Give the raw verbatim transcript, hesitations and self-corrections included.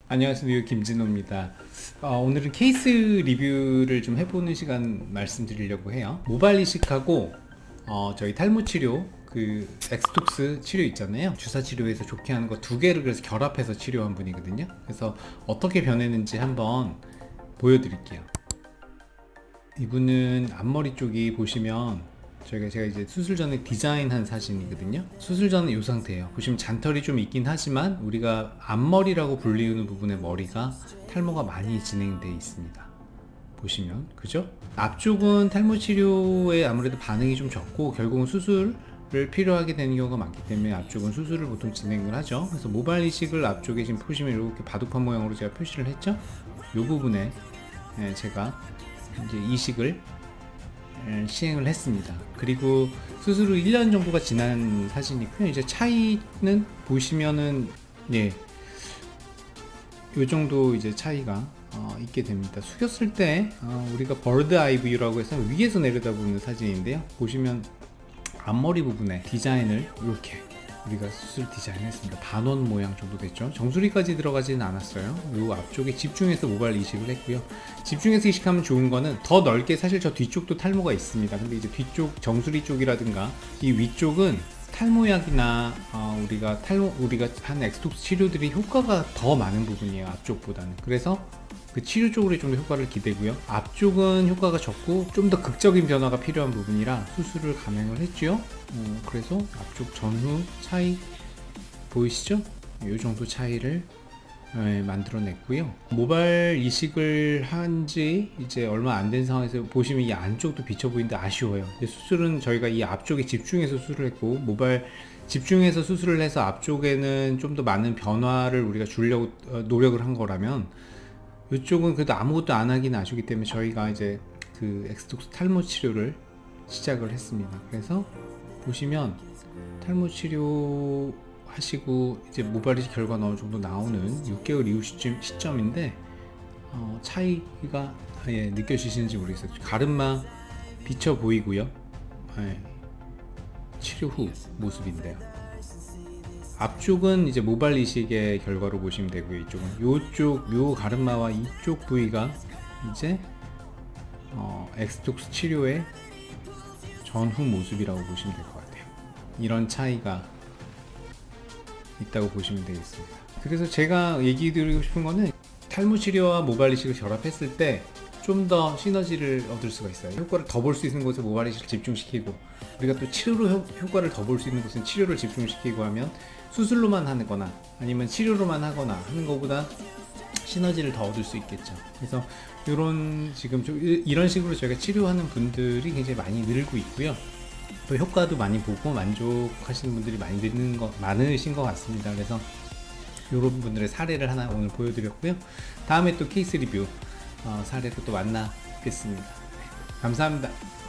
안녕하세요, 김진호입니다. 어, 오늘은 케이스 리뷰를 좀 해보는 시간 말씀드리려고 해요. 모발 이식하고 어, 저희 탈모 치료, 그 엑스톡스 치료 있잖아요. 주사 치료에서 좋게 하는 거 두 개를 그래서 결합해서 치료한 분이거든요. 그래서 어떻게 변했는지 한번 보여드릴게요. 이분은 앞머리 쪽이 보시면 저희가 제가 이제 수술 전에 디자인한 사진이거든요. 수술 전은 이 상태예요. 보시면 잔털이 좀 있긴 하지만 우리가 앞머리라고 불리우는 부분의 머리가 탈모가 많이 진행되어 있습니다. 보시면 그죠? 앞쪽은 탈모 치료에 아무래도 반응이 좀 적고 결국은 수술을 필요하게 되는 경우가 많기 때문에 앞쪽은 수술을 보통 진행을 하죠. 그래서 모발 이식을 앞쪽에 지금 보시면 이렇게 바둑판 모양으로 제가 표시를 했죠. 이 부분에 제가 이제 이식을 시행을 했습니다. 그리고 수술 후 일 년 정도가 지난 사진이고요. 이제 차이는 보시면은 예, 요 정도 이제 차이가 어, 있게 됩니다. 숙였을 때 어, 우리가 버드 아이 뷰라고 해서 위에서 내려다보는 사진인데요. 보시면 앞머리 부분에 디자인을 이렇게 우리가 수술 디자인했습니다. 반원 모양 정도 됐죠. 정수리까지 들어가지는 않았어요. 요 앞쪽에 집중해서 모발 이식을 했고요. 집중해서 이식하면 좋은 거는 더 넓게, 사실 저 뒤쪽도 탈모가 있습니다. 근데 이제 뒤쪽 정수리 쪽이라든가 이 위쪽은 탈모약이나 어, 우리가 탈모 우리가 한 엑스톡스 치료들이 효과가 더 많은 부분이에요. 앞쪽보다는. 그래서 그 치료 쪽으로 좀 더 효과를 기대고요. 앞쪽은 효과가 적고 좀 더 극적인 변화가 필요한 부분이라 수술을 감행을 했죠. 어, 그래서 앞쪽 전후 차이 보이시죠? 이 정도 차이를 네, 만들어냈고요. 모발 이식을 한 지 이제 얼마 안 된 상황에서 보시면 이 안쪽도 비쳐 보이는데 아쉬워요. 수술은 저희가 이 앞쪽에 집중해서 수술을 했고, 모발 집중해서 수술을 해서 앞쪽에는 좀 더 많은 변화를 우리가 주려고 노력을 한 거라면, 이쪽은 그래도 아무것도 안 하기는 아쉬우기 때문에 저희가 이제 그 엑스톡스 탈모 치료를 시작을 했습니다. 그래서 보시면 탈모 치료 하시고 이제 모발 이식 결과가 어느 정도 나오는 육 개월 이후 시점, 시점인데 어, 차이가 예, 느껴지시는지 모르겠어요. 가르마 비쳐 보이고요. 예, 치료 후 모습인데요. 앞쪽은 이제 모발 이식의 결과로 보시면 되고요. 이쪽은 요쪽 요 가르마와 이쪽 부위가 이제 어, 엑스톡스 치료의 전후 모습이라고 보시면 될 것 같아요. 이런 차이가 있다고 보시면 되겠습니다. 그래서 제가 얘기 드리고 싶은 거는 탈모 치료와 모발 이식을 결합했을 때 좀 더 시너지를 얻을 수가 있어요. 효과를 더 볼 수 있는 곳에 모발 이식을 집중시키고, 우리가 또 치료로 효, 효과를 더 볼 수 있는 곳은 치료를 집중시키고 하면 수술로만 하거나 아니면 치료로만 하거나 하는 것보다 시너지를 더 얻을 수 있겠죠. 그래서 이런 지금 좀 이런 식으로 저희가 치료하는 분들이 굉장히 많이 늘고 있고요. 또 효과도 많이 보고 만족하시는 분들이 많이 늘는 거 많으신 것 같습니다. 그래서 이런 분들의 사례를 하나 오늘 보여드렸고요. 다음에 또 케이스 리뷰 어, 사례로 또 만나겠습니다. 감사합니다.